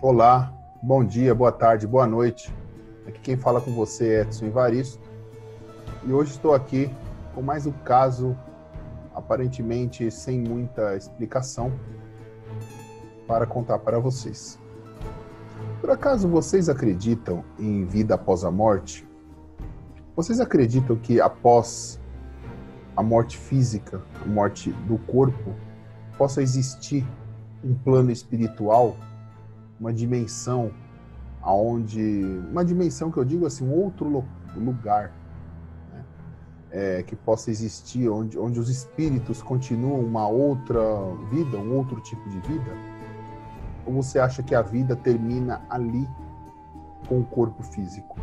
Olá, bom dia, boa tarde, boa noite. Aqui quem fala com você é Edson Evaristo. E hoje estou aqui com mais um caso, aparentemente sem muita explicação, para contar para vocês. Por acaso vocês acreditam em vida após a morte? Vocês acreditam que após a morte física, a morte do corpo, possa existir um plano espiritual, uma dimensão uma dimensão que eu digo assim, um outro lugar, né? Que possa existir, onde os espíritos continuam uma outra vida, um outro tipo de vida? Ou você acha que a vida termina ali com o corpo físico?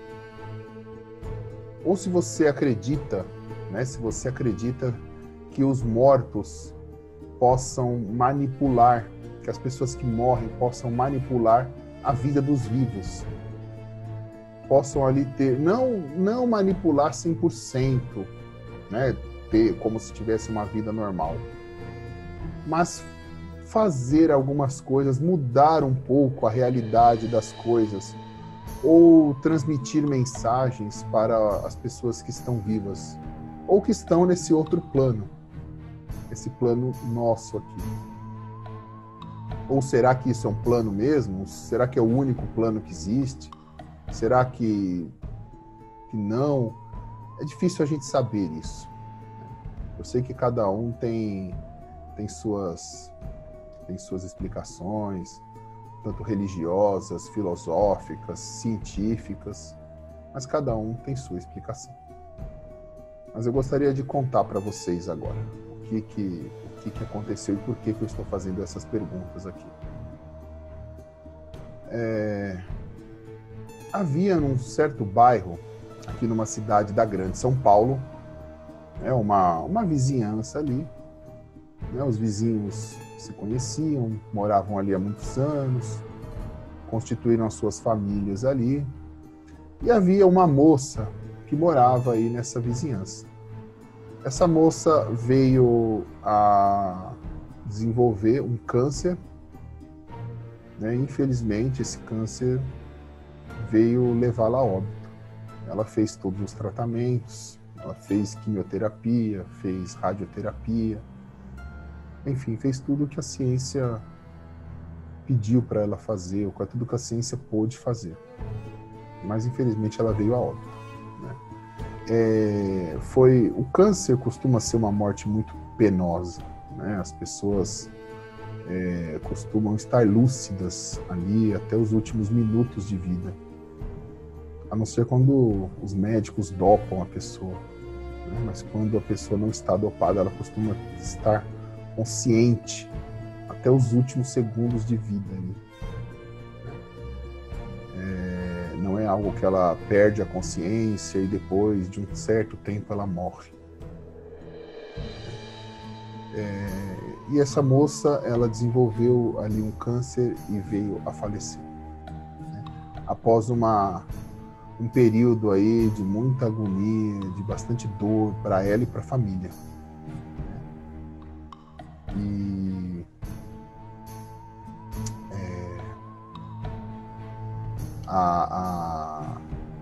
Ou se você acredita, né, que os mortos possam manipular, que as pessoas que morrem possam manipular a vida dos vivos, possam ali ter, não manipular 100%, né, ter como se tivesse uma vida normal, mas fazer algumas coisas, mudar um pouco a realidade das coisas, ou transmitir mensagens para as pessoas que estão vivas, ou que estão nesse outro plano, esse plano nosso aqui. Ou será que isso é um plano mesmo? Será que é o único plano que existe? Será que não? É difícil a gente saber isso. Eu sei que cada um tem suas explicações, tanto religiosas, filosóficas, científicas, mas cada um tem sua explicação. Mas eu gostaria de contar para vocês agora o que aconteceu e por que eu estou fazendo essas perguntas aqui. Havia num certo bairro, aqui numa cidade da Grande São Paulo, uma vizinhança ali, né? Os vizinhos se conheciam, moravam ali há muitos anos, constituíram as suas famílias ali, e havia uma moça que morava aí nessa vizinhança. Essa moça veio a desenvolver um câncer, né? Infelizmente, esse câncer veio levá-la a óbito. Ela fez todos os tratamentos, ela fez quimioterapia, fez radioterapia, enfim, fez tudo o que a ciência pediu para ela fazer, ou tudo que a ciência pôde fazer. Mas, infelizmente, ela veio a óbito, né? O câncer costuma ser uma morte muito penosa, né? As pessoas costumam estar lúcidas ali até os últimos minutos de vida, a não ser quando os médicos dopam a pessoa, né? Mas quando a pessoa não está dopada, ela costuma estar consciente até os últimos segundos de vida ali. Não é algo que ela perde a consciência e depois de um certo tempo ela morre. E essa moça, ela desenvolveu ali um câncer e veio a falecer, né? Após um período aí de muita agonia, de bastante dor para ela e para a família. E a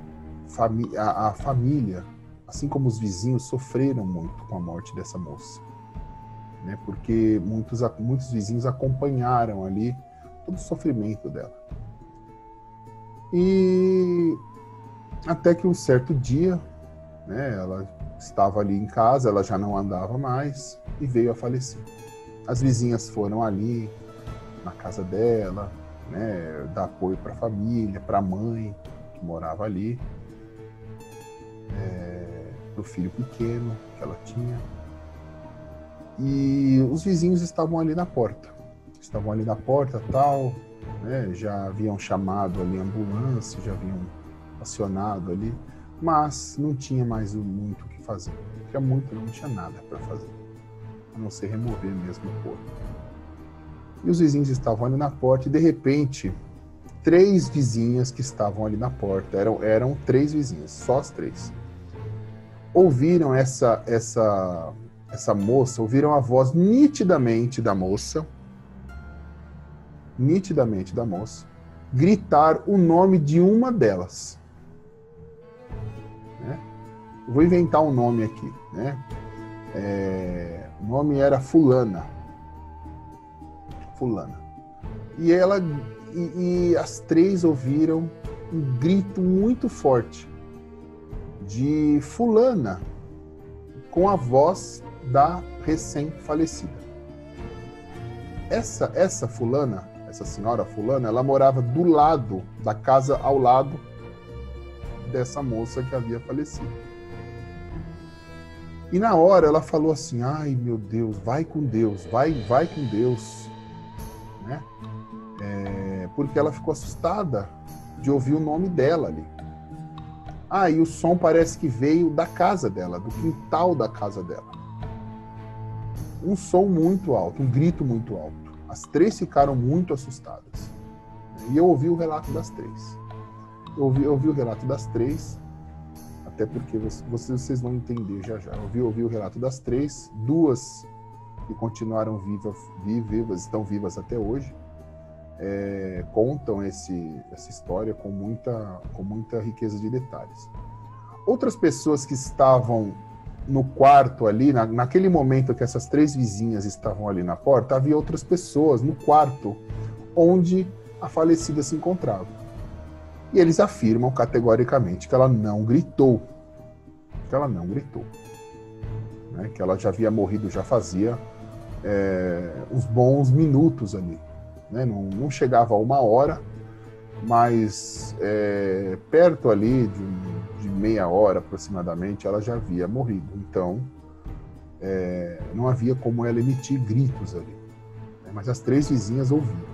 família, assim como os vizinhos, sofreram muito com a morte dessa moça, né? Porque muitos vizinhos acompanharam ali todo o sofrimento dela. E até que um certo dia, né, ela estava ali em casa, ela já não andava mais e veio a falecer. As vizinhas foram ali na casa dela, né, dar apoio para a família, para a mãe que morava ali, para o filho pequeno que ela tinha. E os vizinhos estavam ali na porta, tal, né, já haviam chamado ali a ambulância, já haviam acionado ali, mas não tinha mais muito o que fazer, não tinha nada para fazer, a não ser remover mesmo o corpo. E os vizinhos estavam ali na porta e, de repente, 3 vizinhas que estavam ali na porta, eram 3 vizinhas, só as 3, ouviram essa moça, ouviram a voz nitidamente da moça, nitidamente da moça, gritar o nome de uma delas. Né? Eu vou inventar um nome aqui. Né? O nome era Fulana. Fulana. E as três ouviram um grito muito forte de Fulana, com a voz da recém-falecida. Essa Fulana, essa senhora Fulana, ela morava do lado da casa ao lado dessa moça que havia falecido. E na hora ela falou assim: ai meu Deus, vai com Deus, vai com Deus, né? Porque ela ficou assustada de ouvir o nome dela ali. E o som parece que veio da casa dela, do quintal da casa dela. Um som muito alto, um grito muito alto. As três ficaram muito assustadas. E eu ouvi o relato das três. Eu ouvi o relato das três, até porque vocês vão entender já. Eu ouvi o relato das três, duas que continuaram vivas, estão vivas até hoje. Contam essa história com muita riqueza de detalhes. Outras pessoas que estavam no quarto ali, naquele momento que essas três vizinhas estavam ali na porta, havia outras pessoas no quarto onde a falecida se encontrava. E eles afirmam categoricamente que ela não gritou. Né? Que ela já havia morrido, já fazia uns bons minutos ali. Né? Não chegava a 1 hora, mas perto ali de meia hora aproximadamente, ela já havia morrido. Então, não havia como ela emitir gritos ali. Né? Mas as três vizinhas ouviram.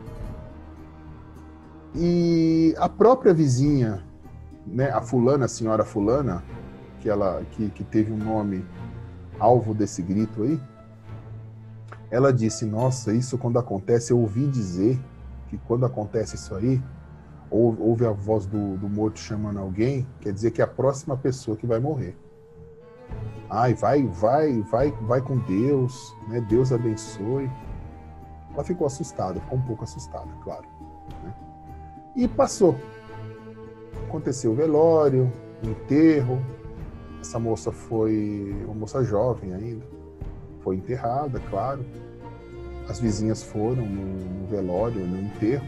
E a própria vizinha, né, a senhora Fulana, que teve um nome alvo desse grito aí, ela disse: nossa, isso quando acontece, eu ouvi dizer que quando acontece isso aí, ouve a voz do morto chamando alguém, quer dizer que é a próxima pessoa que vai morrer. Vai com Deus, né? Deus abençoe. Ela ficou ficou um pouco assustada, claro. Né? E passou. Aconteceu o velório, o enterro. Essa moça foi uma moça jovem ainda. Foi enterrada, claro. As vizinhas foram no velório, no enterro.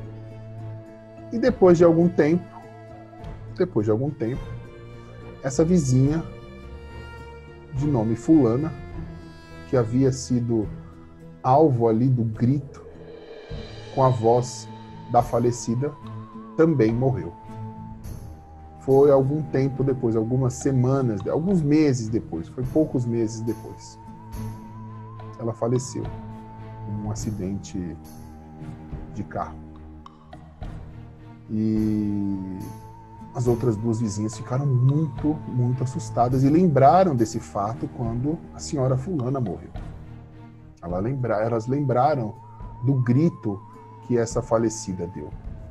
E depois de algum tempo, essa vizinha, de nome Fulana, que havia sido alvo ali do grito com a voz da falecida, também morreu. Foi algum tempo depois, algumas semanas, alguns meses depois, foi poucos meses depois. Ela faleceu em um acidente de carro. E as outras duas vizinhas ficaram muito, muito assustadas e lembraram desse fato quando a senhora Fulana morreu. Elas lembraram do grito que essa falecida deu.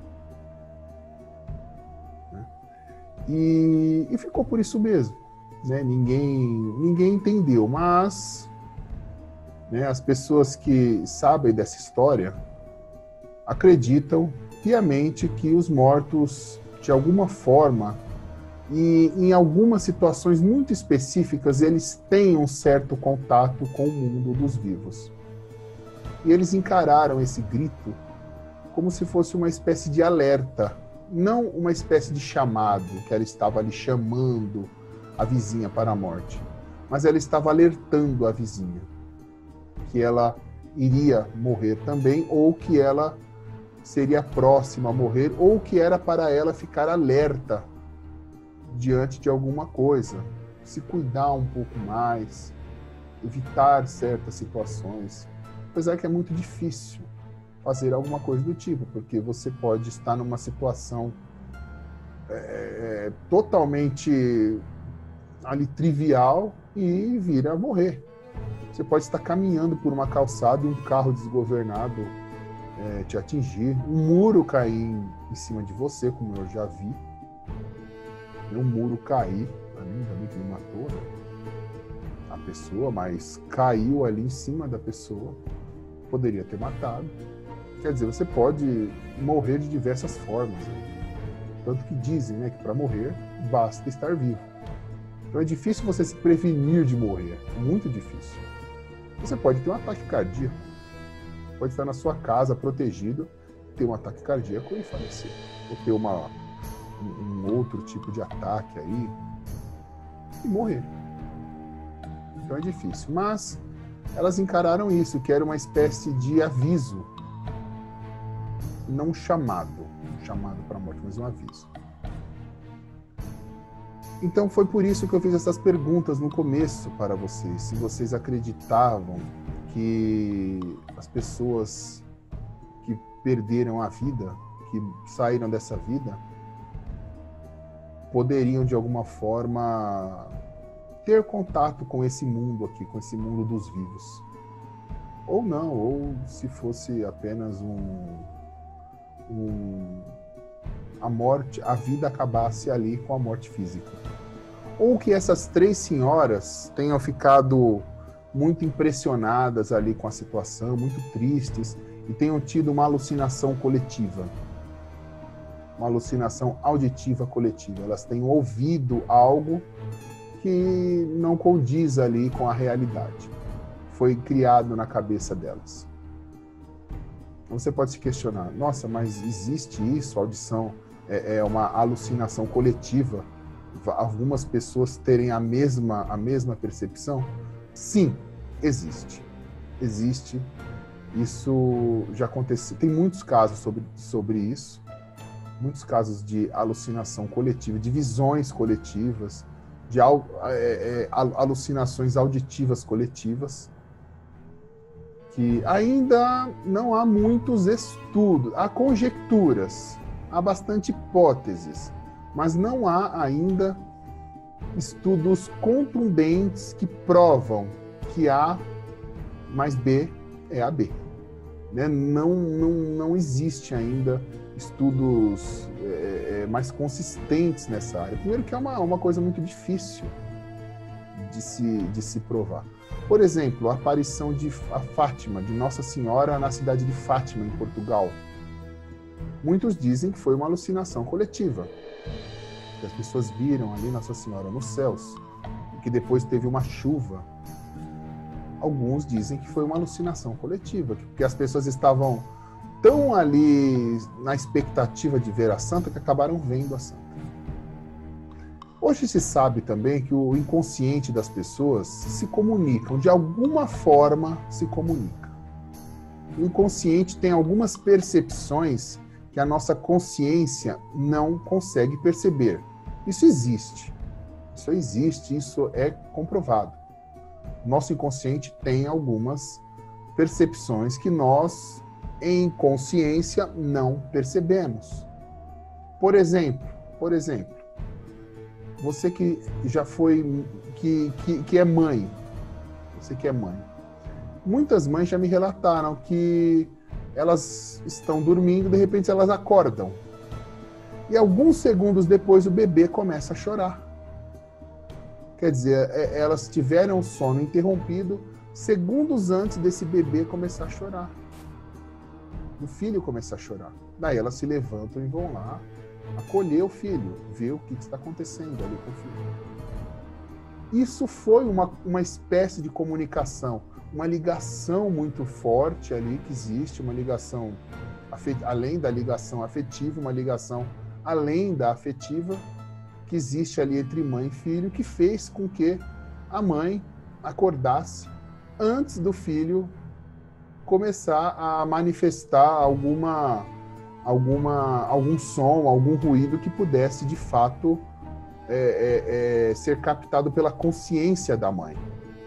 E ficou por isso mesmo. Né? Ninguém entendeu, mas... Né, as pessoas que sabem dessa história acreditam piamente que os mortos, de alguma forma, e em algumas situações muito específicas, eles têm um certo contato com o mundo dos vivos. E eles encararam esse grito como se fosse uma espécie de alerta, não uma espécie de chamado, que ela estava ali chamando a vizinha para a morte, mas ela estava alertando a vizinha que ela iria morrer também, ou que ela seria próxima a morrer, ou que era para ela ficar alerta diante de alguma coisa, se cuidar um pouco mais, evitar certas situações. Apesar que é muito difícil fazer alguma coisa do tipo, porque você pode estar numa situação totalmente ali trivial e vir a morrer. Você pode estar caminhando por uma calçada e um carro desgovernado te atingir, um muro cair em cima de você, como eu já vi. Um muro cair, ainda bem que não matou, né, a pessoa, mas caiu ali em cima da pessoa, poderia ter matado. Quer dizer, você pode morrer de diversas formas. Tanto que dizem, né, que para morrer basta estar vivo. Então é difícil você se prevenir de morrer, muito difícil. Você pode ter um ataque cardíaco, pode estar na sua casa protegido, ter um ataque cardíaco e falecer, ou ter um outro tipo de ataque aí e morrer. Então é difícil, mas elas encararam isso, que era uma espécie de aviso, não um chamado para a morte, mas um aviso. Então foi por isso que eu fiz essas perguntas no começo para vocês, se vocês acreditavam que as pessoas que perderam a vida, que saíram dessa vida, poderiam de alguma forma ter contato com esse mundo aqui, com esse mundo dos vivos. Ou não, ou se fosse apenas a morte, a vida acabasse ali com a morte física. Ou que essas 3 senhoras tenham ficado muito impressionadas ali com a situação, muito tristes, e tenham tido uma alucinação coletiva. Uma alucinação auditiva coletiva. Elas têm ouvido algo que não condiz ali com a realidade. Foi criado na cabeça delas. Então você pode se questionar, nossa, mas existe isso? A audição é uma alucinação coletiva? Algumas pessoas terem a mesma percepção? Sim, existe. Existe. Isso já aconteceu. Tem muitos casos sobre isso. Muitos casos de alucinação coletiva, de visões coletivas, de alucinações auditivas coletivas, que ainda não há muitos estudos, há conjecturas, há bastante hipóteses, mas não há ainda estudos contundentes que provam que A mais B é AB. Né? Não existe ainda estudos mais consistentes nessa área. Primeiro que é uma coisa muito difícil de se provar. Por exemplo, a aparição de Fátima, de Nossa Senhora na cidade de Fátima, em Portugal. Muitos dizem que foi uma alucinação coletiva, que as pessoas viram ali Nossa Senhora nos céus, e que depois teve uma chuva. Alguns dizem que foi uma alucinação coletiva, porque as pessoas estavam tão ali na expectativa de ver a santa que acabaram vendo a santa. Hoje se sabe também que o inconsciente das pessoas se comunicam, de alguma forma se comunica. O inconsciente tem algumas percepções que a nossa consciência não consegue perceber. Isso existe. Isso existe, isso é comprovado. Nosso inconsciente tem algumas percepções que nós, em consciência, não percebemos. Por exemplo, você que já foi, que é mãe, você que é mãe. Muitas mães já me relataram que elas estão dormindo, de repente elas acordam. E alguns segundos depois o bebê começa a chorar. Quer dizer, elas tiveram o sono interrompido segundos antes desse bebê começar a chorar. O filho começar a chorar. Daí elas se levantam e vão lá acolher o filho, ver o que está acontecendo ali com o filho. Isso foi uma espécie de comunicação, uma ligação muito forte ali que existe, uma ligação, além da ligação afetiva, uma ligação além da afetiva, que existe ali entre mãe e filho, que fez com que a mãe acordasse antes do filho começar a manifestar algum som, algum ruído que pudesse, de fato, ser captado pela consciência da mãe.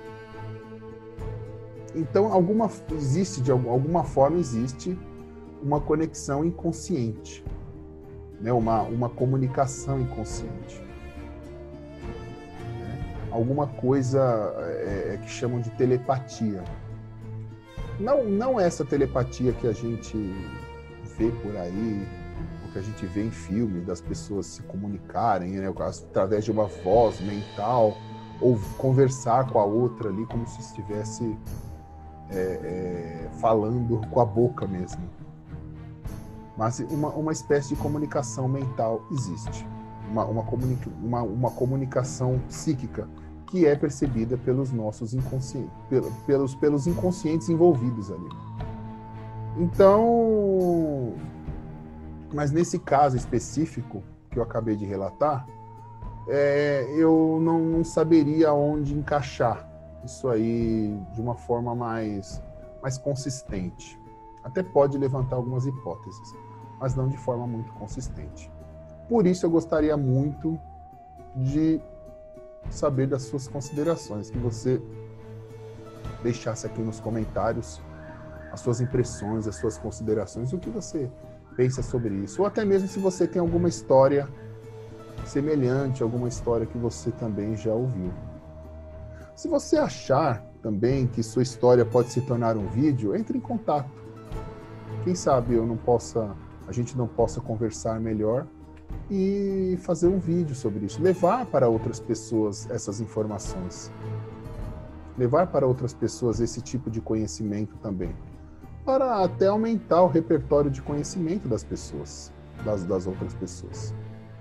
Então, de alguma forma, existe uma conexão inconsciente, né? uma comunicação inconsciente. Né? Alguma coisa que chamam de telepatia. Não essa telepatia que a gente vê por aí, o que a gente vê em filmes, das pessoas se comunicarem, né, através de uma voz mental, ou conversar com a outra ali como se estivesse falando com a boca mesmo. Mas uma espécie de comunicação mental existe. Uma comunicação psíquica que é percebida pelos nossos inconscientes, pelos inconscientes envolvidos ali. Então, mas nesse caso específico que eu acabei de relatar, eu não saberia onde encaixar isso aí de uma forma mais consistente. Até pode levantar algumas hipóteses, mas não de forma muito consistente. Por isso eu gostaria muito de saber das suas considerações, que você deixasse aqui nos comentários as suas impressões, as suas considerações, o que você pensa sobre isso, ou até mesmo se você tem alguma história semelhante, alguma história que você também já ouviu. Se você achar também que sua história pode se tornar um vídeo, entre em contato. Quem sabe a gente não possa conversar melhor e fazer um vídeo sobre isso, levar para outras pessoas essas informações, levar para outras pessoas esse tipo de conhecimento também, para até aumentar o repertório de conhecimento das pessoas, das outras pessoas.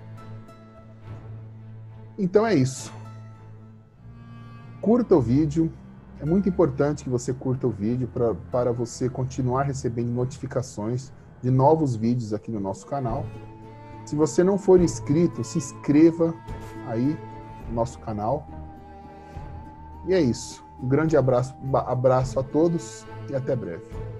Então é isso. Curta o vídeo. É muito importante que você curta o vídeo para você continuar recebendo notificações de novos vídeos aqui no nosso canal. Se você não for inscrito, se inscreva aí no nosso canal. E é isso. Um grande abraço a todos e até breve.